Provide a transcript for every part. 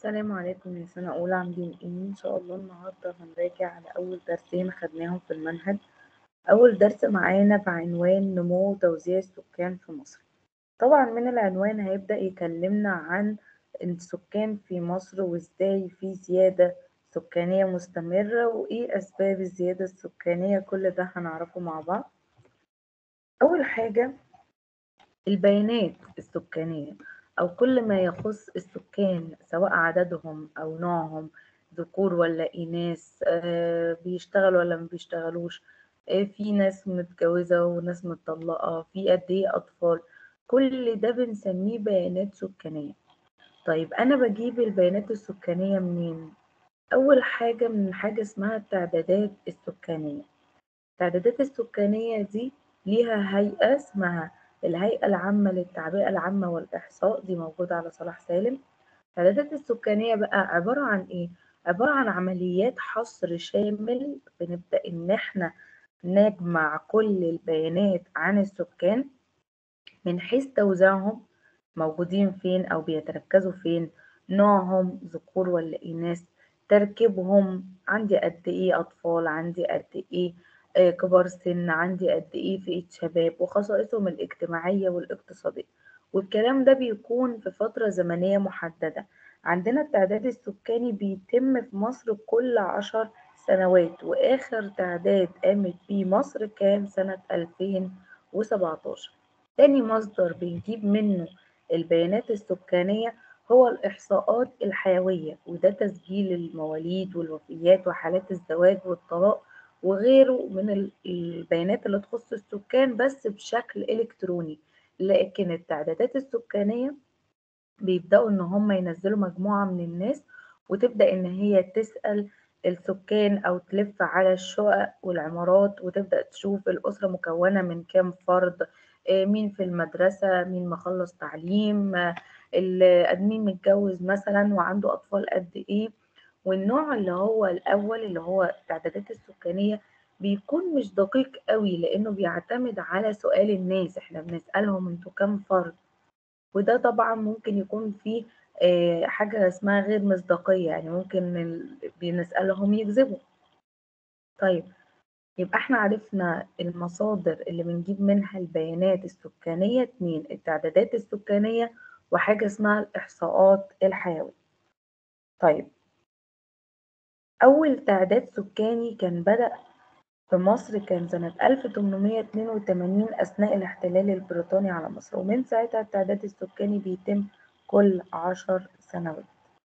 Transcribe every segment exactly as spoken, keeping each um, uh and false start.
السلام عليكم يا سنة أولى، عاملين ايه؟ إن شاء الله النهاردة هنراجع على أول درسين خدناهم في المنهج. أول درس معانا بعنوان نمو وتوزيع السكان في مصر. طبعا من العنوان هيبدأ يكلمنا عن السكان في مصر وإزاي في زيادة سكانية مستمرة وإيه أسباب الزيادة السكانية، كل ده هنعرفه مع بعض. أول حاجة البيانات السكانية أو كل ما يخص السكان سواء عددهم أو نوعهم، ذكور ولا إناث، آه، بيشتغلوا ولا ما بيشتغلوش، آه، في ناس متجوزة وناس متطلقة، في قد إيه أطفال. كل ده بنسميه بيانات سكانية. طيب أنا بجيب البيانات السكانية منين؟ أول حاجة من حاجة اسمها التعدادات السكانية. التعدادات السكانية دي ليها هيئة اسمها الهيئة العامة للتعبئة العامة والإحصاء، دي موجودة على صلاح سالم. التعدادات السكانية بقى عبارة عن إيه؟ عبارة عن عمليات حصر شامل، بنبدأ إن إحنا نجمع كل البيانات عن السكان من حيث توزيعهم، موجودين فين أو بيتركزوا فين، نوعهم ذكور ولا إناث، تركيبهم، عندي قد إيه أطفال، عندي قد إيه آه، كبار سن، عندي قد إيه فئة شباب، وخصائصهم الاجتماعية والاقتصادية. والكلام ده بيكون في فترة زمنية محددة. عندنا التعداد السكاني بيتم في مصر كل عشر سنوات، وآخر تعداد قامت بيه مصر كان سنة ألفين وسبعتاشر. تاني مصدر بنجيب منه البيانات السكانية هو الإحصاءات الحيوية، وده تسجيل المواليد والوفيات وحالات الزواج والطلاق وغيره من ال- البيانات اللي تخص السكان بس بشكل إلكتروني. لكن التعدادات السكانية بيبدأوا إن هم ينزلوا مجموعة من الناس، وتبدأ إن هي تسأل السكان أو تلف على الشقق والعمارات وتبدأ تشوف الأسرة مكونة من كام فرد، آه، مين في المدرسة، مين مخلص تعليم، آه، ال- مين متجوز مثلا وعنده أطفال قد إيه. والنوع اللي هو الأول اللي هو التعدادات السكانية بيكون مش دقيق قوي، لأنه بيعتمد على سؤال الناس، احنا بنسألهم انتوا كام فرد. وده طبعا ممكن يكون فيه آه، حاجة اسمها غير مصداقية، يعني ممكن ال- بنسألهم يكذبوا. طيب، يبقى احنا عرفنا المصادر اللي بنجيب منها البيانات السكانية اتنين: التعدادات السكانية وحاجة اسمها الإحصاءات الحيوية. طيب، أول تعداد سكاني كان بدأ في مصر كان سنة ألف وتمنمية اتنين وتمانين أثناء الاحتلال البريطاني على مصر، ومن ساعتها التعداد السكاني بيتم كل عشر سنوات.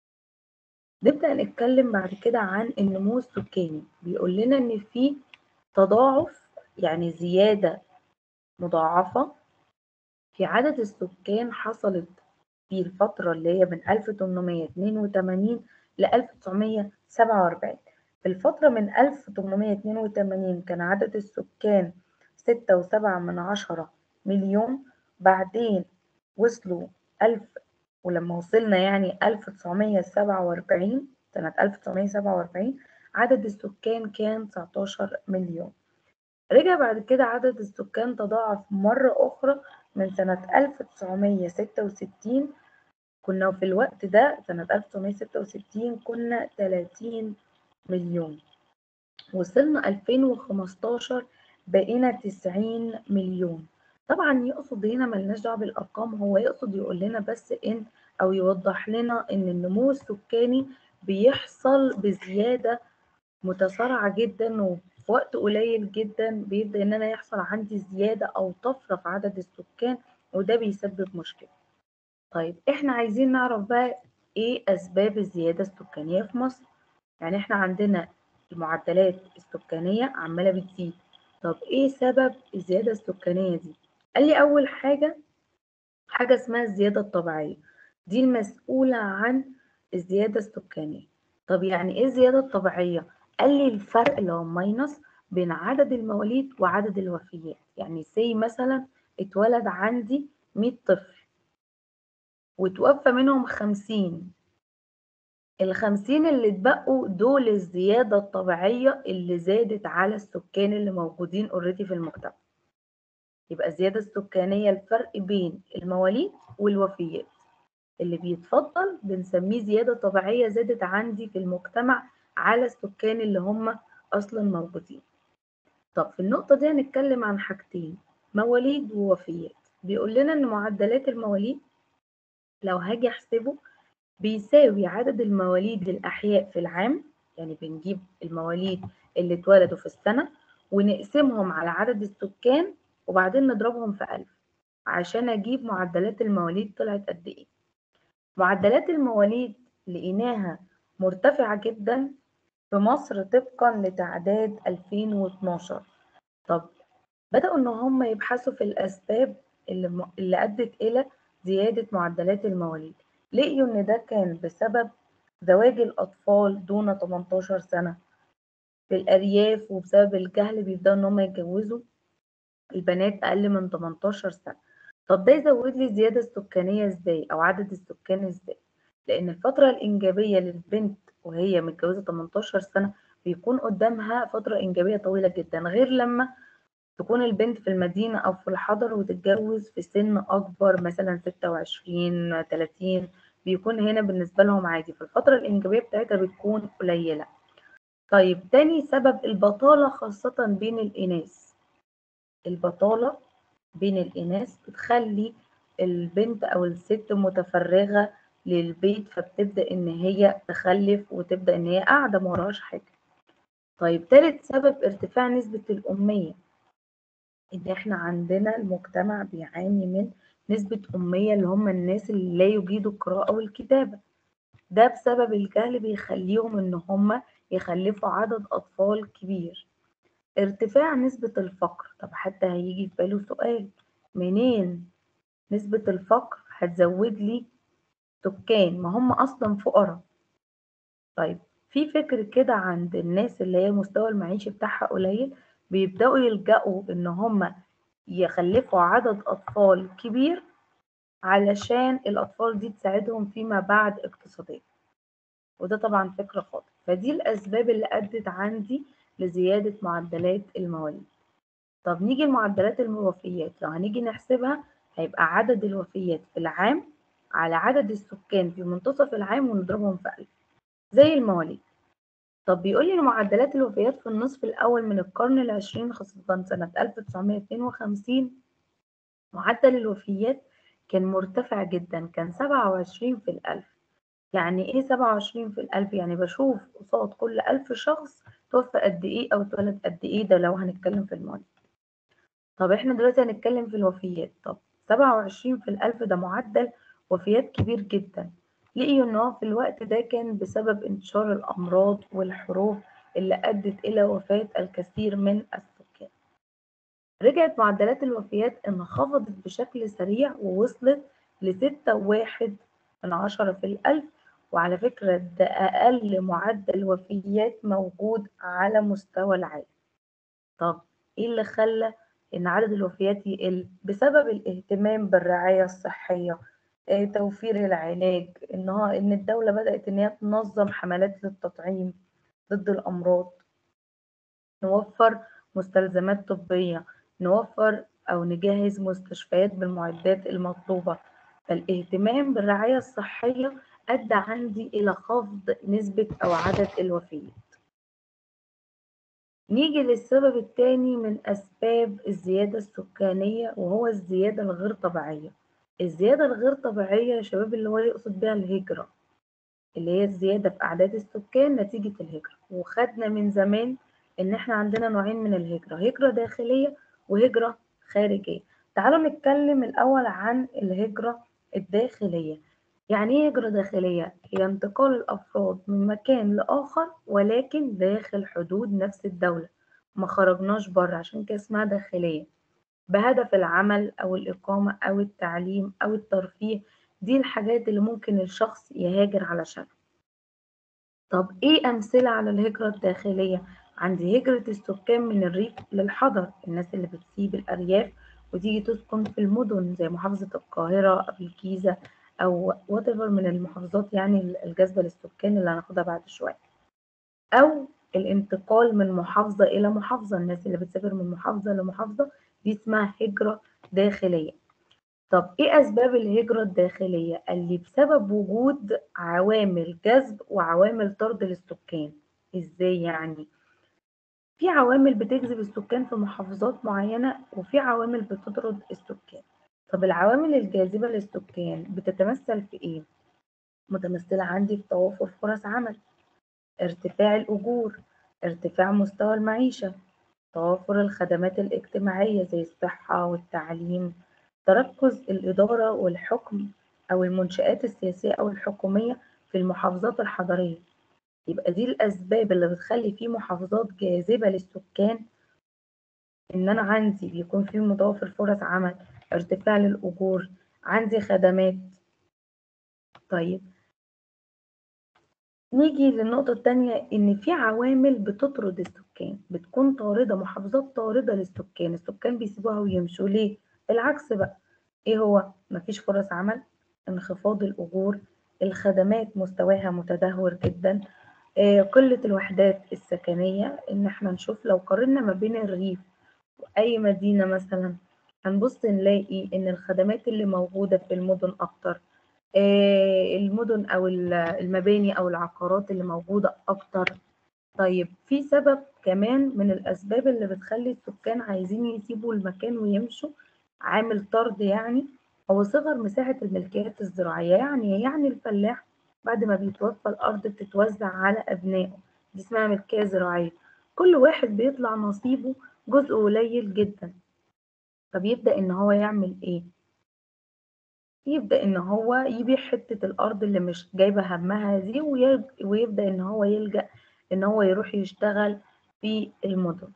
نبدأ نتكلم بعد كده عن النمو السكاني. بيقول لنا إن في تضاعف، يعني زيادة مضاعفة في عدد السكان حصلت في الفترة اللي هي من ألف وتمنمية اتنين وتمانين ل ألف وتسعمية سبعة وأربعين. في الفترة من ألف وتمنمية اتنين وتمانين كان عدد السكان ستة وسبعة من عشرة مليون. بعدين وصلوا ألف، ولما وصلنا يعني ألف وتسعمية سبعة وأربعين، سنة ألف وتسعمية سبعة وأربعين عدد السكان كان تسعتاشر مليون. رجع بعد كده عدد السكان تضاعف مرة أخرى من سنة ألف وتسعمية ستة وستين. كنا في الوقت ده سنة ألف وتسعمية ستة وستين كنا تلاتين مليون. وصلنا ألفين وخمستاشر بقينا تسعين مليون. طبعا يقصد هنا ملناش دعوة بالأرقام، هو يقصد يقول لنا بس إن أو يوضح لنا إن النمو السكاني بيحصل بزيادة متسارعة جدا، وفي وقت قليل جدا بيبدأ إن أنا يحصل عندي زيادة أو طفرة في عدد السكان، وده بيسبب مشكلة. طيب إحنا عايزين نعرف بقى إيه أسباب الزيادة السكانية في مصر. يعني إحنا عندنا المعدلات السكانية عمالة بتزيد. طب إيه سبب الزيادة السكانية دي؟ قال لي أول حاجة حاجة اسمها الزيادة الطبيعية، دي المسؤولة عن الزيادة السكانية. طب يعني ايه الزيادة الطبيعية؟ قال لي الفرق اللي هو ماينس بين عدد المواليد وعدد الوفيات. يعني سي مثلا اتولد عندي مية طفل وتوفى منهم خمسين، الخمسين اللي اتبقوا دول الزيادة الطبيعية اللي زادت على السكان اللي موجودين اوريدي في المجتمع. يبقى الزيادة السكانية الفرق بين المواليد والوفيات. اللي بيتفضل بنسميه زيادة طبيعية زادت عندي في المجتمع على السكان اللي هم أصلا موجودين. طب في النقطة دي هنتكلم عن حاجتين، مواليد ووفيات. بيقول لنا إن معدلات المواليد لو هاجي أحسبه بيساوي عدد المواليد للأحياء في العام، يعني بنجيب المواليد اللي اتولدوا في السنة ونقسمهم على عدد السكان وبعدين نضربهم في ألف عشان أجيب معدلات المواليد طلعت قد إيه. معدلات المواليد لقيناها مرتفعة جدا في مصر طبقا لتعداد ألفين واتناشر. طب بدأوا إن هم يبحثوا في الأسباب اللي, م... اللي أدت إلى زيادة معدلات المواليد. لقيوا إن ده كان بسبب زواج الأطفال دون تمنتاشر سنة في الأرياف، وبسبب الجهل بيبدأوا إن هم يتجوزوا البنات أقل من تمنتاشر سنة. طب ده يزود لي الزيادة السكانية إزاي أو عدد السكان إزاي؟ لأن الفترة الإنجابية للبنت وهي متجوزة تمنتاشر سنة بيكون قدامها فترة إنجابية طويلة جدا، غير لما تكون البنت في المدينة أو في الحضر وتتجوز في سن أكبر مثلا ستة وعشرين تلاتين، بيكون هنا بالنسبة لهم عادي، فالفترة الإنجابية بتاعتها بتكون قليلة. طيب تاني سبب البطالة خاصة بين الإناث. البطالة بين الإناث بتخلي البنت أو الست متفرغة للبيت، فبتبدأ إن هي تخلف وتبدأ إن هي قاعدة موراهاش حاجة. طيب تالت سبب ارتفاع نسبة الأمية، إن إحنا عندنا المجتمع بيعاني من نسبة أمية اللي هم الناس اللي لا يجيدوا القراءة والكتابة. ده بسبب الجهل بيخليهم إن هم يخلفوا عدد أطفال كبير. ارتفاع نسبة الفقر، طب حتى هيجي في باله سؤال، منين نسبة الفقر هتزود لي سكان ما هم أصلا فقراء؟ طيب في فكر كده عند الناس اللي هي مستوى المعيشي بتاعها قليل، بيبدأوا يلجأوا إن هم يخلفوا عدد أطفال كبير علشان الأطفال دي تساعدهم فيما بعد اقتصاديا، وده طبعا فكرة خاطئة. فدي الأسباب اللي أدت عندي لزيادة معدلات المواليد. طب نيجي لمعدلات الوفيات، لو هنيجي نحسبها هيبقى عدد الوفيات في العام على عدد السكان في منتصف العام ونضربهم في ألف زي المواليد. طب بيقول لي إن معدلات الوفيات في النصف الأول من القرن العشرين خاصة سنة ألف وتسعمية اتنين وخمسين معدل الوفيات كان مرتفع جدا، كان سبعة وعشرين في الألف. يعني إيه سبعة وعشرين في الألف؟ يعني بشوف قصاد كل ألف شخص توفى قد إيه أو اتولد قد إيه، ده لو هنتكلم في المواليد. طب إحنا دلوقتي هنتكلم في الوفيات. طب سبعة وعشرين في الألف ده معدل وفيات كبير جدا. لقيوا إن هو في الوقت ده كان بسبب انتشار الأمراض والحروب اللي أدت إلى وفاة الكثير من السكان. رجعت معدلات الوفيات انخفضت بشكل سريع ووصلت لستة وواحد من عشرة في الألف، وعلى فكرة ده أقل معدل وفيات موجود على مستوى العالم. طب إيه اللي خلى إن عدد الوفيات يقل؟ بسبب الاهتمام بالرعاية الصحية، آه، توفير العلاج، إن هو إن الدولة بدأت إن هي تنظم حملات للتطعيم ضد الأمراض، نوفر مستلزمات طبية، نوفر أو نجهز مستشفيات بالمعدات المطلوبة. فالاهتمام بالرعاية الصحية أدى عندي إلى خفض نسبة أو عدد الوفيات. نيجي للسبب التاني من أسباب الزيادة السكانية، وهو الزيادة الغير طبيعية. الزيادة الغير طبيعية يا شباب اللي هو يقصد بها الهجرة، اللي هي الزيادة في أعداد السكان نتيجة الهجرة. وخدنا من زمان إن إحنا عندنا نوعين من الهجرة، هجرة داخلية وهجرة خارجية. تعالوا نتكلم الأول عن الهجرة الداخلية. يعني إيه هجرة داخلية؟ هي انتقال الأفراد من مكان لآخر ولكن داخل حدود نفس الدولة، ما خرجناش بره، عشان كده اسمها داخلية، بهدف العمل أو الإقامة أو التعليم أو الترفيه. دي الحاجات اللي ممكن الشخص يهاجر علشانها. طب إيه أمثلة على الهجرة الداخلية؟ عندي هجرة السكان من الريف للحضر، الناس اللي بتسيب الأرياف وتيجي تسكن في المدن زي محافظة القاهرة أو الجيزة أو whatever من المحافظات، يعني الجاذبة للسكان اللي هناخدها بعد شوية. أو الانتقال من محافظة إلى محافظة، الناس اللي بتسافر من محافظة لمحافظة دي اسمها هجرة داخلية. طب إيه أسباب الهجرة الداخلية؟ قال لي بسبب وجود عوامل جذب وعوامل طرد للسكان. إزاي يعني؟ في عوامل بتجذب السكان في محافظات معينة وفي عوامل بتطرد السكان. طب العوامل الجاذبة للسكان بتتمثل في إيه؟ متمثلة عندي في توافر فرص عمل، ارتفاع الأجور، ارتفاع مستوى المعيشة، توافر الخدمات الاجتماعية زي الصحة والتعليم، تركز الإدارة والحكم أو المنشآت السياسية أو الحكومية في المحافظات الحضرية. يبقى دي الأسباب اللي بتخلي في محافظات جاذبة للسكان، إن أنا عندي بيكون في متوفر فرص عمل، ارتفاع للأجور، عندي خدمات. طيب نيجي للنقطة التانية، إن في عوامل بتطرد السكان، بتكون طاردة، محافظات طاردة للسكان، السكان بيسيبوها ويمشوا ليه؟ العكس بقى، إيه هو؟ مفيش فرص عمل، انخفاض الأجور، الخدمات مستواها متدهور جدا، آه، قلة الوحدات السكنية. إن إحنا نشوف لو قارنا ما بين الريف وأي مدينة مثلا، هنبص نلاقي إن الخدمات اللي موجودة في المدن أكتر، آه، المدن أو ال- المباني أو العقارات اللي موجودة أكتر. طيب في سبب كمان من الأسباب اللي بتخلي السكان عايزين يسيبوا المكان ويمشوا، عامل طرد يعني، هو صغر مساحة الملكيات الزراعية. يعني يعني الفلاح بعد ما بيتوفى الأرض بتتوزع على أبنائه، دي اسمها ملكية زراعية، كل واحد بيطلع نصيبه جزء قليل جدا. فبيبدأ إن هو يعمل إيه؟ يبدأ إن هو يبيع حتة الأرض اللي مش جايبة همها دي، ويب- ويبدأ إن هو يلجأ إن هو يروح يشتغل في المدن.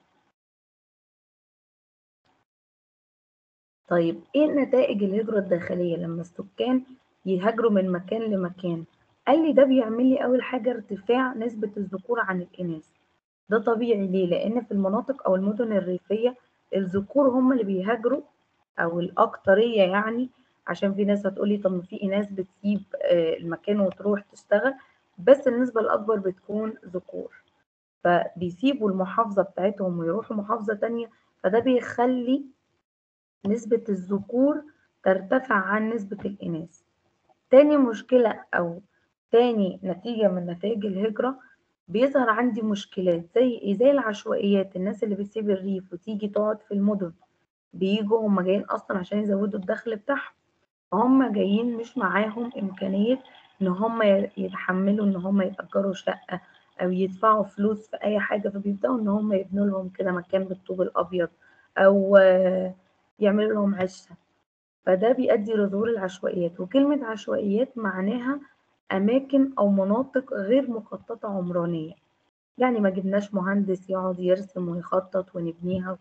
طيب إيه نتائج الهجرة الداخلية لما السكان يهاجروا من مكان لمكان؟ قال لي ده بيعمل لي أول حاجة ارتفاع نسبة الذكور عن الإناث. ده طبيعي ليه؟ لأن في المناطق أو المدن الريفية الذكور هم اللي بيهاجروا أو الأكترية يعني، عشان في ناس هتقولي طب ما في ناس بتسيب آه، المكان وتروح تشتغل، بس النسبة الأكبر بتكون ذكور، فبيسيبوا المحافظة بتاعتهم ويروحوا محافظة تانية، فده بيخلي نسبة الذكور ترتفع عن نسبة الإناث. تاني مشكلة أو تاني نتيجة من نتائج الهجرة، بيظهر عندي مشكلات زي إيه؟ زي العشوائيات، الناس اللي بتسيب الريف وتيجي تقعد في المدن، بييجوا هم جايين أصلا عشان يزودوا الدخل بتاعهم، فهم جايين مش معاهم إمكانية إن هم يتحملوا إن هم يأجروا شقة أو يدفعوا فلوس في أي حاجة، فبيبدأوا إن هم يبنوا لهم كده مكان بالطوب الأبيض، أو آه، يعملوا لهم عشة. فده بيؤدي لظهور العشوائيات، وكلمة عشوائيات معناها أماكن أو مناطق غير مخططة عمرانية، يعني ما جبناش مهندس يقعد يرسم ويخطط ونبنيها.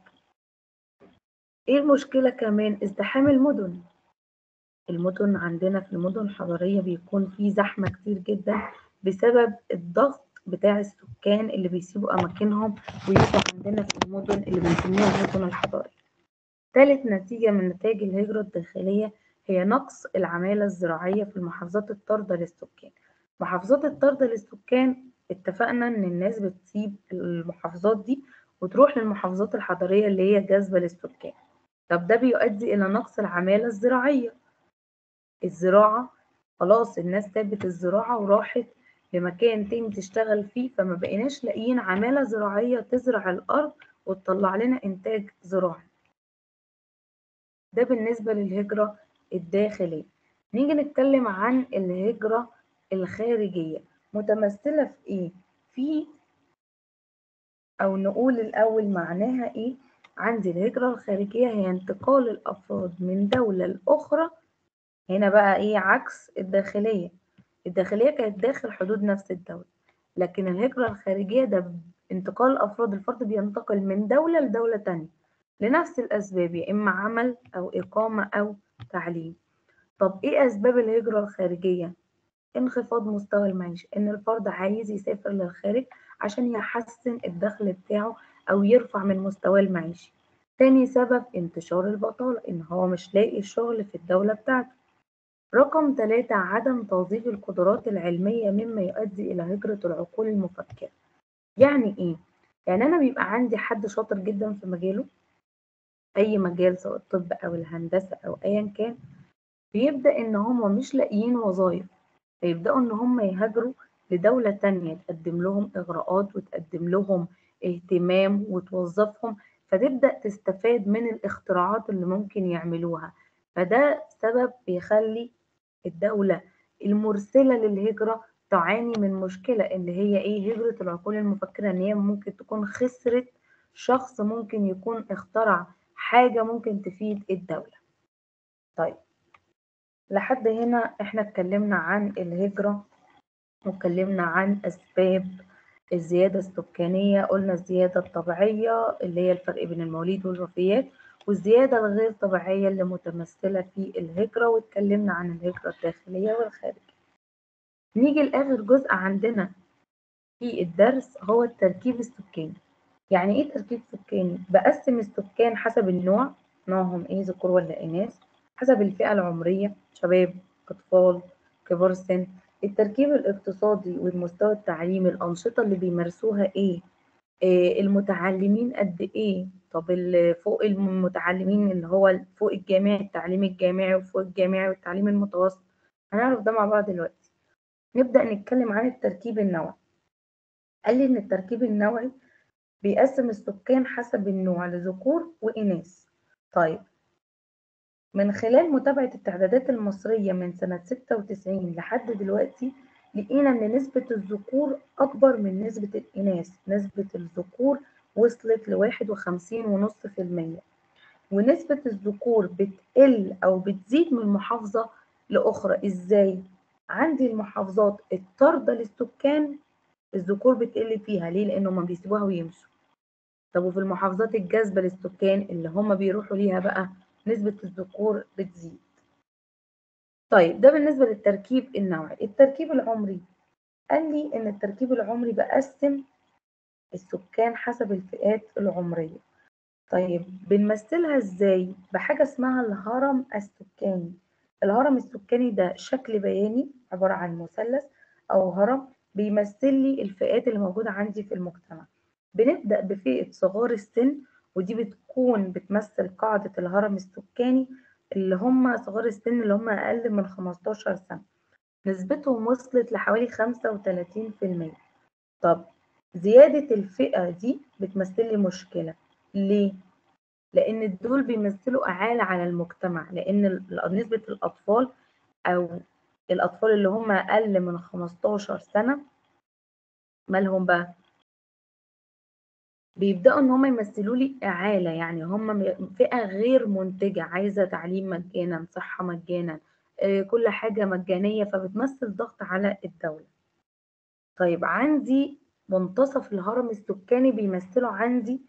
إيه المشكلة كمان؟ ازدحام المدن. المدن عندنا في المدن الحضرية بيكون في زحمة كتير جدا بسبب الضغط بتاع السكان اللي بيسيبوا أماكنهم ويجوا عندنا في المدن اللي بنسميها المدن الحضرية. ثالث نتيجة من نتائج الهجرة الداخلية هي نقص العمالة الزراعية في المحافظات الطاردة للسكان. محافظات الطاردة للسكان اتفقنا إن الناس بتسيب المحافظات دي وتروح للمحافظات الحضرية اللي هي جاذبة للسكان. طب ده بيؤدي إلى نقص العمالة الزراعية. الزراعة خلاص الناس سابت الزراعة وراحت لمكان تاني تشتغل فيه، فما بقيناش لاقيين عمالة زراعية تزرع الأرض وتطلع لنا إنتاج زراعي. ده بالنسبة للهجرة الداخلية. نيجي نتكلم عن الهجرة الخارجية، متمثلة في إيه؟ في أو نقول الأول معناها إيه؟ عندي الهجرة الخارجية هي انتقال الأفراد من دولة لأخرى. هنا بقى إيه عكس الداخلية؟ الداخلية كانت داخل حدود نفس الدولة، لكن الهجرة الخارجية ده انتقال أفراد، الفرد بينتقل من دولة لدولة تانية لنفس الأسباب، يا إما عمل أو إقامة أو تعليم. طب إيه أسباب الهجرة الخارجية؟ انخفاض مستوى المعيشة، إن الفرد عايز يسافر للخارج عشان يحسن الدخل بتاعه أو يرفع من مستواه المعيشي. تاني سبب انتشار البطالة، إن هو مش لاقي شغل في الدولة بتاعته. رقم ثلاثة عدم توظيف القدرات العلمية مما يؤدي إلى هجرة العقول المفكرة. يعني إيه؟ يعني أنا بيبقى عندي حد شاطر جدا في مجاله، أي مجال سواء الطب أو الهندسة أو أيا كان، بيبدأ إن هم مش لاقيين وظايف، فيبدأوا إن هم يهاجروا لدولة تانية تقدم لهم إغراءات وتقدم لهم اهتمام وتوظفهم، فتبدأ تستفاد من الاختراعات اللي ممكن يعملوها. فده سبب بيخلي الدولة المرسلة للهجرة تعاني من مشكلة اللي هي إيه؟ هجرة العقول المفكرة، إن هي ممكن تكون خسرت شخص ممكن يكون اخترع حاجة ممكن تفيد الدولة. طيب، لحد هنا احنا اتكلمنا عن الهجرة واتكلمنا عن أسباب الزيادة السكانية. قلنا الزيادة الطبيعية اللي هي الفرق بين المواليد والوفيات، والزيادة الغير طبيعية اللي متمثلة في الهجرة، واتكلمنا عن الهجرة الداخلية والخارجية. نيجي لآخر جزء عندنا في الدرس هو التركيب السكاني. يعني ايه تركيب سكاني؟ بقسم السكان حسب النوع، نوعهم ايه، ذكور ولا اناث، حسب الفئة العمرية، شباب، اطفال، كبار السن. التركيب الاقتصادي والمستوى التعليمي، الأنشطة اللي بيمارسوها ايه، إيه المتعلمين قد ايه، طب اللي فوق المتعلمين اللي هو فوق الجامعي، التعليم الجامعي وفوق الجامعي والتعليم المتوسط. هنعرف ده مع بعض دلوقتي. نبدأ نتكلم عن التركيب النوعي. قال لي إن التركيب النوعي بيقسم السكان حسب النوع لذكور وإناث. طيب، من خلال متابعة التعدادات المصرية من سنة ستة وتسعين لحد دلوقتي، لقينا إن نسبة الذكور أكبر من نسبة الإناث. نسبة الذكور وصلت لواحد وخمسين ونص في المية، ونسبة الذكور بتقل أو بتزيد من محافظة لأخرى. إزاي؟ عندي المحافظات الطاردة للسكان الذكور بتقل فيها. ليه؟ لأن هما بيسيبوها ويمشوا. طب وفي المحافظات الجاذبة للسكان اللي هما بيروحوا ليها بقى، نسبة الذكور بتزيد. طيب، ده بالنسبة للتركيب النوعي. التركيب العمري، قال لي إن التركيب العمري بقسم السكان حسب الفئات العمرية. طيب، بنمثلها إزاي؟ بحاجة اسمها الهرم السكاني. الهرم السكاني ده شكل بياني عبارة عن مثلث أو هرم بيمثل لي الفئات اللي موجودة عندي في المجتمع. بنبدأ بفئة صغار السن، ودي بتكون بتمثل قاعدة الهرم السكاني، اللي هم صغار السن اللي هم أقل من خمستاشر سنة. نسبتهم وصلت لحوالي خمسة وتلاتين في المية. طب، زيادة الفئة دي بتمثل لي مشكلة. ليه؟ لأن دول بيمثلوا إعالة على المجتمع، لأن ال- نسبة الأطفال أو الأطفال اللي هم أقل من خمستاشر سنة مالهم بقى؟ بيبدأوا إن هم يمثلوا لي إعالة، يعني هم م- فئة غير منتجة، عايزة تعليم مجانا، صحة مجانا، آه، كل حاجة مجانية، فبتمثل ضغط على الدولة. طيب، عندي منتصف الهرم السكاني بيمثلوا عندي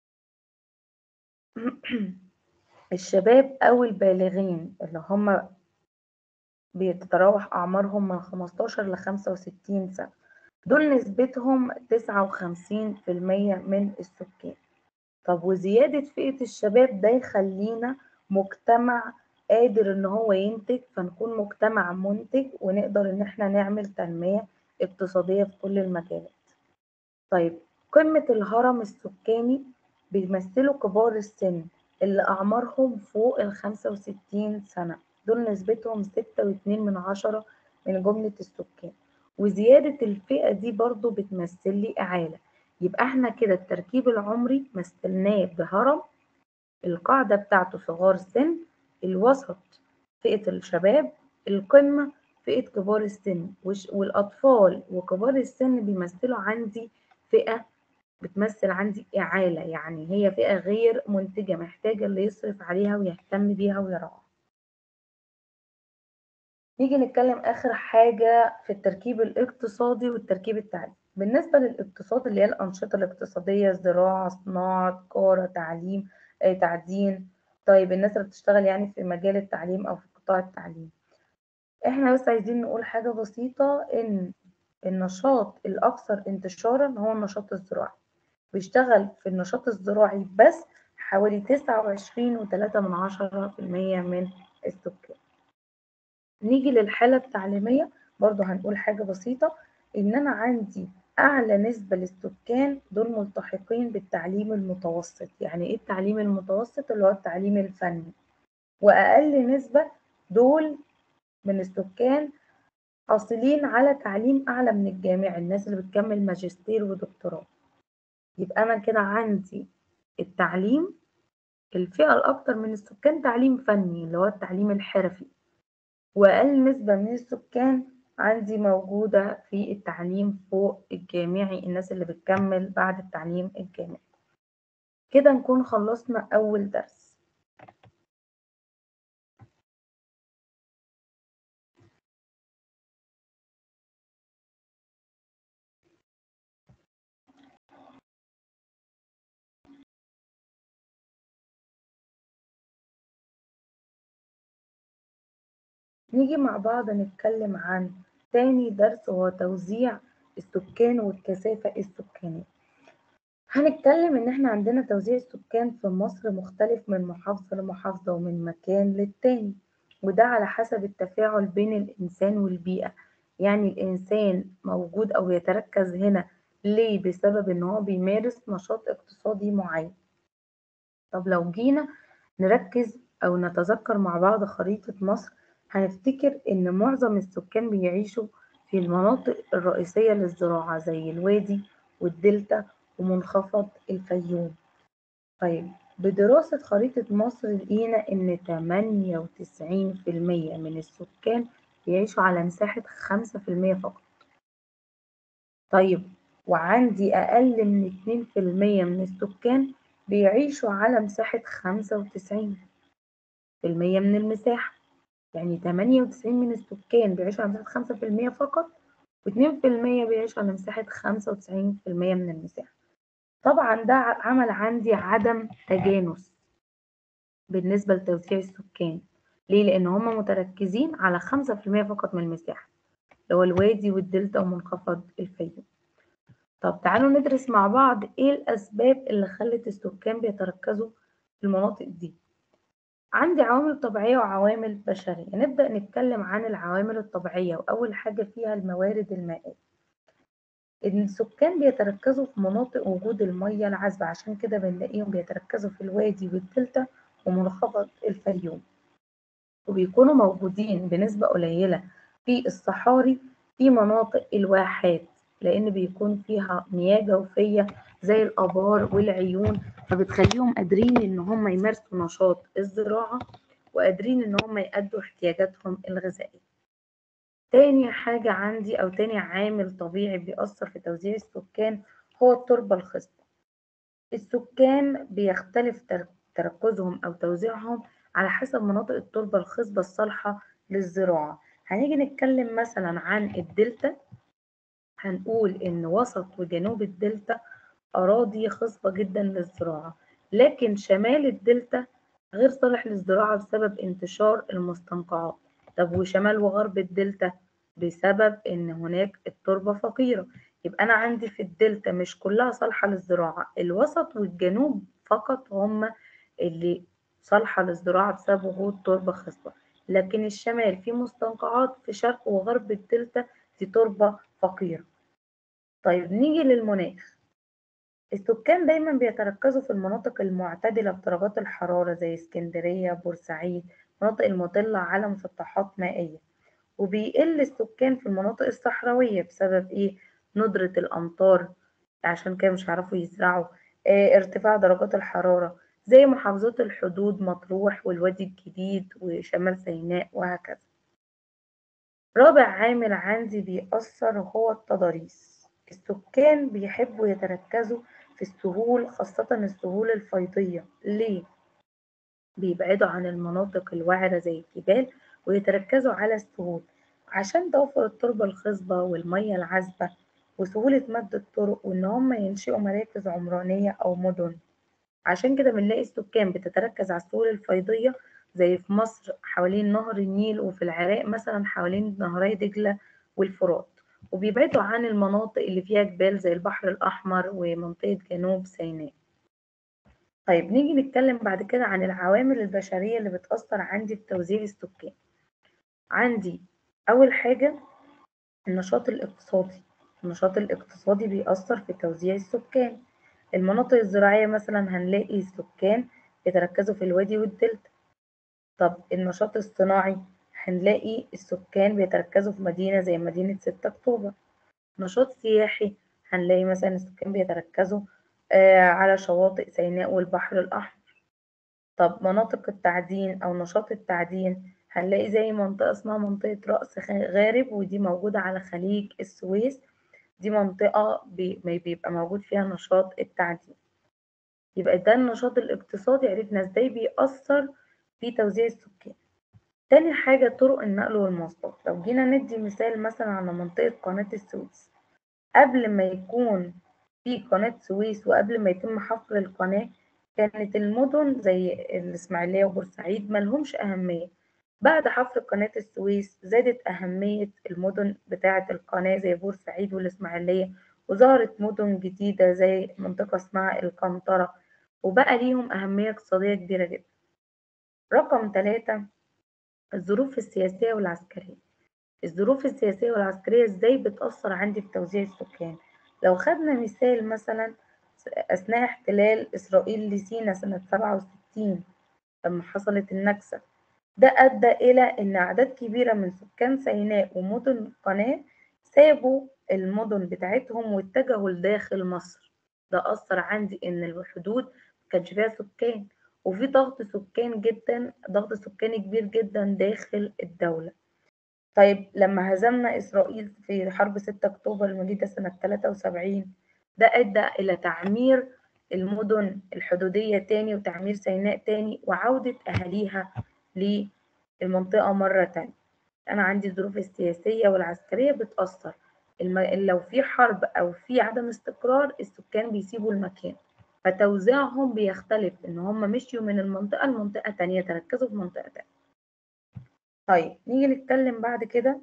الشباب أو البالغين اللي هم بتتراوح أعمارهم من خمستاشر لخمسة وستين سنة. دول نسبتهم تسعة وخمسين في المية من السكان. طب، وزيادة فئة الشباب ده يخلينا مجتمع قادر إن هو ينتج، فنكون مجتمع منتج ونقدر إن احنا نعمل تنمية اقتصادية في كل المجالات. طيب، قمة الهرم السكاني بيمثلوا كبار السن اللي أعمارهم فوق الخمسة وستين سنة. دول نسبتهم ستة واتنين من عشرة من جملة السكان، وزيادة الفئة دي برضو بتمثل لي إعالة. يبقى احنا كده التركيب العمري مثلناه بهرم، القاعدة بتاعته صغار سن، الوسط فئة الشباب، القمة فئة كبار السن، وش- والأطفال وكبار السن بيمثلوا عندي فئة بتمثل عندي إعالة، يعني هي فئة غير منتجة محتاجة اللي يصرف عليها ويهتم بيها ويرعاها. نيجي نتكلم آخر حاجة في التركيب الاقتصادي والتركيب التعليمي. بالنسبة للاقتصاد اللي هي الأنشطة الاقتصادية، زراعة، صناعة، تجارة، تعليم، آه، تعدين. طيب، الناس اللي بتشتغل يعني في مجال التعليم أو في قطاع التعليم. احنا بس عايزين نقول حاجة بسيطة، إن النشاط الأكثر انتشارا هو النشاط الزراعي. بيشتغل في النشاط الزراعي بس حوالي تسعة وعشرين وتلاتة من عشرة في المية من السكان. نيجي للحالة التعليمية، برضو هنقول حاجة بسيطة، إن أنا عندي أعلى نسبة للسكان دول ملتحقين بالتعليم المتوسط. يعني إيه التعليم المتوسط؟ اللي هو التعليم الفني. وأقل نسبة دول من السكان حاصلين على تعليم أعلى من الجامعي، الناس اللي بتكمل ماجستير ودكتوراه. يبقى أنا كده عندي التعليم، الفئة الأكتر من السكان تعليم فني اللي هو التعليم الحرفي، وأقل نسبة من السكان عندي موجودة في التعليم فوق الجامعي، الناس اللي بتكمل بعد التعليم الجامعي. كده نكون خلصنا أول درس. نيجي مع بعض نتكلم عن تاني درس، وهو توزيع السكان والكثافة السكانية. هنتكلم إن إحنا عندنا توزيع السكان في مصر مختلف من محافظة لمحافظة ومن مكان للتاني، وده على حسب التفاعل بين الإنسان والبيئة. يعني الإنسان موجود أو يتركز هنا ليه؟ بسبب إن هو بيمارس نشاط اقتصادي معين. طب لو جينا نركز أو نتذكر مع بعض خريطة مصر، هنفتكر إن معظم السكان بيعيشوا في المناطق الرئيسية للزراعة زي الوادي والدلتا ومنخفض الفيوم. طيب بدراسة خريطة مصر لقينا إن تمانية وتسعين في المية من السكان بيعيشوا على مساحة خمسة في المية فقط. طيب وعندي أقل من اتنين في المية من السكان بيعيشوا على مساحة خمسة وتسعين في المية من المساحة. يعني تمانية وتسعين من السكان بيعيشوا على مساحة خمسة في المية فقط، واتنين في المية بيعيشوا على مساحة خمسة وتسعين في المية من المساحة. طبعا ده عمل عندي عدم تجانس بالنسبة لتوزيع السكان. ليه؟ لأن هم متركزين على خمسة في المية فقط من المساحة، اللي هو الوادي والدلتا ومنخفض الفيوم. طب تعالوا ندرس مع بعض ايه الأسباب اللي خلت السكان بيتركزوا في المناطق دي. عندي عوامل طبيعية وعوامل بشرية. نبدأ نتكلم عن العوامل الطبيعية، وأول حاجة فيها الموارد المائية. إن السكان بيتركزوا في مناطق وجود المياه العذبة، عشان كده بنلاقيهم بيتركزوا في الوادي والدلتا ومنخفض الفيوم، وبيكونوا موجودين بنسبة قليلة في الصحاري في مناطق الواحات، لأن بيكون فيها مياه جوفية زي الآبار والعيون، فبتخليهم قادرين إن هم يمارسوا نشاط الزراعة وقادرين إن هم يأدوا احتياجاتهم الغذائية. تاني حاجة عندي أو تاني عامل طبيعي بيأثر في توزيع السكان هو التربة الخصبة. السكان بيختلف تر- تركزهم أو توزيعهم على حسب مناطق التربة الخصبة الصالحة للزراعة. هنيجي نتكلم مثلا عن الدلتا، هنقول إن وسط وجنوب الدلتا أراضي خصبة جدا للزراعة، لكن شمال الدلتا غير صالح للزراعة بسبب انتشار المستنقعات. طب وشمال وغرب الدلتا بسبب إن هناك التربة فقيرة. يبقى أنا عندي في الدلتا مش كلها صالحة للزراعة، الوسط والجنوب فقط هم اللي صالحة للزراعة بسبب وجود تربة خصبة، لكن الشمال في مستنقعات، في شرق وغرب الدلتا دي تربة فقيرة. طيب نيجي للمناخ. السكان دايما بيتركزوا في المناطق المعتدلة بدرجات الحرارة زي اسكندرية، بورسعيد، مناطق المطلة على مسطحات مائية، وبيقل السكان في المناطق الصحراوية بسبب ايه؟ ندرة الأمطار، عشان كده مش هيعرفوا يزرعوا. اه ارتفاع درجات الحرارة زي محافظات الحدود مطروح والوادي الجديد وشمال سيناء وهكذا. رابع عامل عندي بيأثر هو التضاريس. السكان بيحبوا يتركزوا في السهول، خاصة السهول الفيضية. ليه؟ بيبعدوا عن المناطق الوعرة زي الجبال ويتركزوا على السهول عشان توفر التربة الخصبة والمية العذبة وسهولة مد الطرق، وإن هم ينشئوا مراكز عمرانية أو مدن. عشان كده بنلاقي السكان بتتركز على السهول الفيضية زي في مصر حوالين نهر النيل، وفي العراق مثلا حوالين نهري دجلة والفرات، وبيبعدوا عن المناطق اللي فيها جبال زي البحر الأحمر ومنطقة جنوب سيناء. طيب نيجي نتكلم بعد كده عن العوامل البشرية اللي بتأثر عندي في توزيع السكان. عندي أول حاجة النشاط الاقتصادي. النشاط الاقتصادي بيأثر في توزيع السكان. المناطق الزراعية مثلا هنلاقي السكان بيتركزوا في الوادي والدلتا. طب النشاط الصناعي هنلاقي السكان بيتركزوا في مدينة زي مدينة ستة أكتوبر. نشاط سياحي، هنلاقي مثلا السكان بيتركزوا آه على شواطئ سيناء والبحر الأحمر. طب مناطق التعدين أو نشاط التعدين، هنلاقي زي منطقة اسمها منطقة رأس غارب، ودي موجودة على خليج السويس. دي منطقة بي- بيبقى موجود فيها نشاط التعدين. يبقى ده النشاط الاقتصادي، عرفنا ازاي بيأثر في توزيع السكان. تاني حاجة طرق النقل والمواصلات. لو جينا ندي مثال مثلا على منطقة قناة السويس، قبل ما يكون في قناة سويس وقبل ما يتم حفر القناة، كانت المدن زي الإسماعيلية وبورسعيد ملهمش أهمية. بعد حفر قناة السويس زادت أهمية المدن بتاعة القناة زي بورسعيد والإسماعيلية، وظهرت مدن جديدة زي منطقة اسمها القنطرة، وبقى ليهم أهمية اقتصادية كبيرة جدا. رقم ثلاثة، الظروف السياسية والعسكرية. الظروف السياسية والعسكرية ازاي بتأثر عندي في توزيع السكان؟ لو خدنا مثال مثلا أثناء احتلال إسرائيل لسيناء سنة سبعة وستين لما حصلت النكسة، ده أدى إلى إن أعداد كبيرة من سكان سيناء ومدن القناة سابوا المدن بتاعتهم واتجهوا لداخل مصر. ده أثر عندي إن الحدود مكانش فيها سكان، وفي ضغط سكان جدا، ضغط سكاني كبير جدا داخل الدولة. طيب لما هزمنا إسرائيل في حرب ستة أكتوبر المجيدة سنة ثلاثة وسبعين، ده أدى إلى تعمير المدن الحدودية تاني وتعمير سيناء تاني وعودة أهاليها للمنطقة مرة تانية. أنا عندي الظروف السياسية والعسكرية بتأثر. الم... لو في حرب أو في عدم استقرار السكان بيسيبوا المكان، فتوزيعهم بيختلف، إن هم مشيوا من المنطقة لمنطقة تانية، تركزوا في منطقة تانية. طيب نيجي نتكلم بعد كده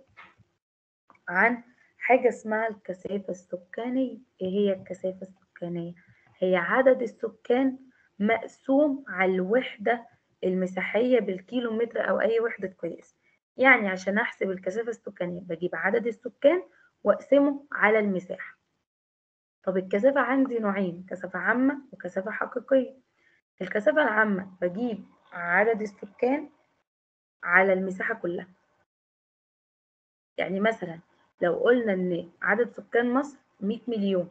عن حاجة اسمها الكثافة السكانية. ايه هي الكثافة السكانية؟ هي عدد السكان مقسوم على الوحدة المساحية بالكيلو متر أو أي وحدة قياس. يعني عشان أحسب الكثافة السكانية بجيب عدد السكان وأقسمه على المساحة. طب الكثافة عندي نوعين، كثافة عامة وكثافة حقيقية. الكثافة العامة بجيب عدد السكان على المساحة كلها. يعني مثلا لو قلنا ان عدد سكان مصر مية مليون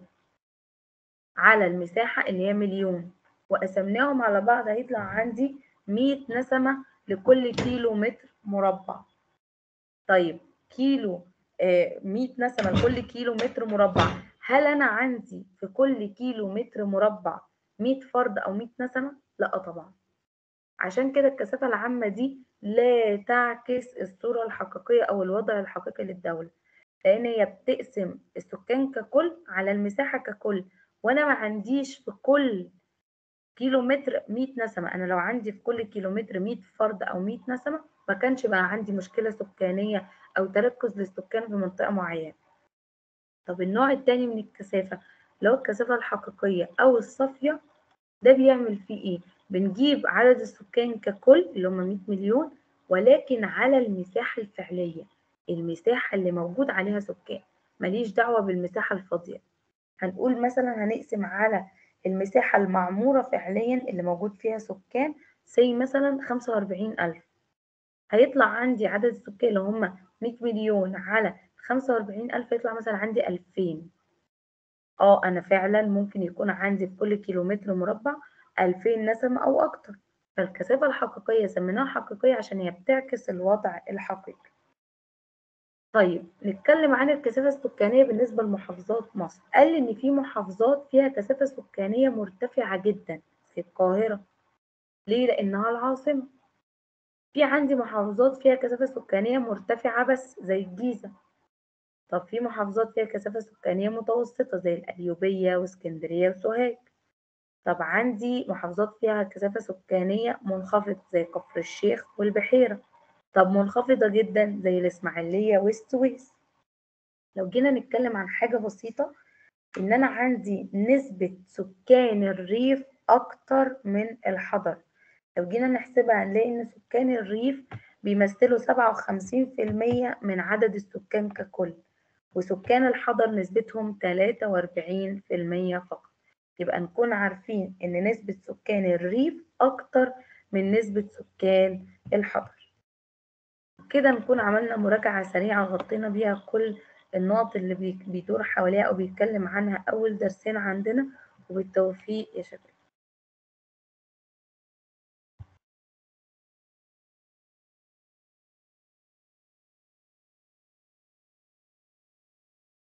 على المساحة اللي هي مليون، وقسمناهم على بعض هيطلع عندي مية نسمة لكل كيلو متر مربع. طيب كيلو آه مية نسمة لكل كيلو متر مربع، هل أنا عندي في كل كيلو متر مربع مية فرد أو مية نسمة؟ لا طبعا. عشان كده الكثافة العامة دي لا تعكس الصورة الحقيقية أو الوضع الحقيقي للدولة، لان هي بتقسم السكان ككل على المساحة ككل، وانا ما عنديش في كل كيلو متر مية نسمة. انا لو عندي في كل كيلو متر مية فرد او مية نسمة ما كانش بقى عندي مشكلة سكانية او تركز للسكان في منطقة معينة. طب النوع التاني من الكثافة اللي هو الكثافة الحقيقية او الصافية، ده بيعمل فيه ايه؟ بنجيب عدد السكان ككل اللي هم مية مليون، ولكن على المساحة الفعلية، المساحة اللي موجود عليها سكان، ماليش دعوة بالمساحة الفاضية. هنقول مثلا هنقسم على المساحة المعمورة فعليا اللي موجود فيها سكان سي مثلا خمسة وأربعين ألف، هيطلع عندي عدد السكان اللي هم مية مليون على خمسة وأربعين ألف، يطلع مثلا عندي ألفين. اه انا فعلا ممكن يكون عندي في كل كيلومتر مربع ألفين نسمة او اكتر. فالكثافة الحقيقية سميناها حقيقية عشان هي بتعكس الوضع الحقيقي. طيب نتكلم عن الكثافة السكانية بالنسبة لمحافظات مصر. قال ان في محافظات فيها كثافة سكانية مرتفعة جدا زي القاهرة. ليه؟ لانها العاصمة. في عندي محافظات فيها كثافة سكانية مرتفعة بس زي الجيزة. طب في محافظات فيها كثافة سكانية متوسطة زي القليوبية واسكندرية وسوهاج. طب عندي محافظات فيها كثافة سكانية منخفضة زي كفر الشيخ والبحيرة. طب منخفضة جدا زي الإسماعيلية والسويس. لو جينا نتكلم عن حاجة بسيطة، إن أنا عندي نسبة سكان الريف أكتر من الحضر. لو جينا نحسبها هنلاقي إن سكان الريف بيمثلوا سبعة وخمسين في المية من عدد السكان ككل، وسكان الحضر نسبتهم تلاتة وأربعين في المية فقط. يبقى نكون عارفين إن نسبة سكان الريف أكتر من نسبة سكان الحضر. كده نكون عملنا مراجعة سريعة غطينا بيها كل النقط اللي بي- بيدور حواليها أو بيتكلم عنها أول درسين عندنا، وبالتوفيق يا شباب.